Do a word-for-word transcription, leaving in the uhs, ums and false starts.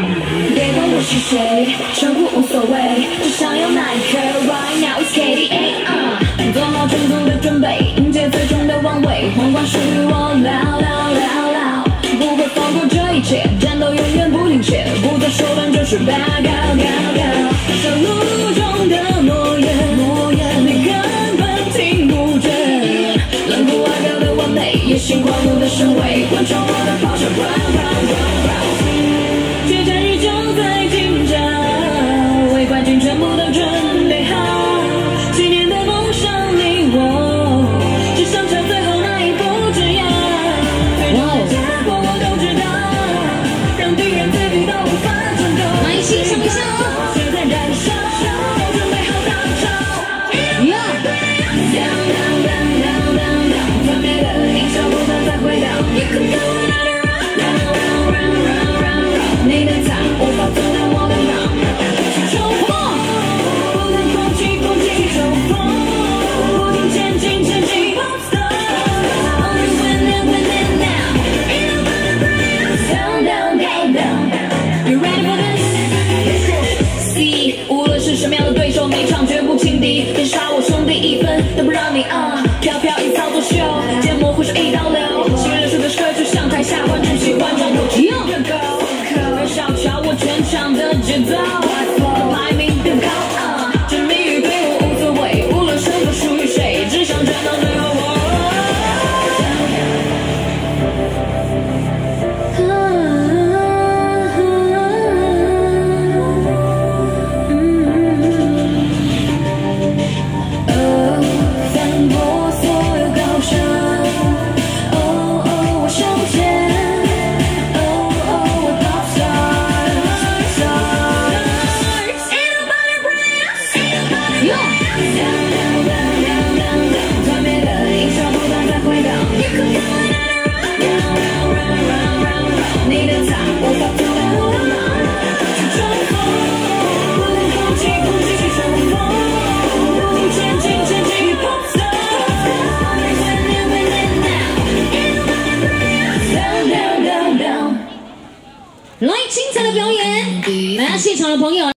别管我是谁，称呼无所谓，只想要那一刻。Right now it's K D A， uh, 做好充足的准备，迎接最终的王位。皇冠属于我，lao lao lao lao， 不会放过这一切，战斗永远不停歇，不择手段就是 bad girl girl girl。上路中的诺言，诺言你根本听不见，冷酷外表的完美，野心狂怒的身位，贯穿我的咆哮 run run run run。决战日就在近着，为冠军全部都准备好。几年的梦想你我，只想差最后那一步之遥。最终的结果我都知道，让敌人自闭到无法战斗。来欣赏一下哦，血在燃烧，准备好大招。呀！当当当当当当，团灭的音效不断再回荡。You could go another round round round round round round， 你的菜无法阻挡我的脑。冲锋！不断攻击攻击冲锋，不停前进前进 ，Pop star。Only winning winning now， ain't nobody break us down down down down。You ready for this？See， 无论是什么样的对手，每场绝不轻敌，别杀我兄弟一分都不让你啊！飘飘一操作秀，芥末会是一刀流，新人数的歌就像台下观众喜欢装口气更高，别小瞧我全场的节奏，排名变高啊！这谜语对我无所谓，无论胜负属于谁，只想战到最后我。来，精彩的表演！来，现场的朋友。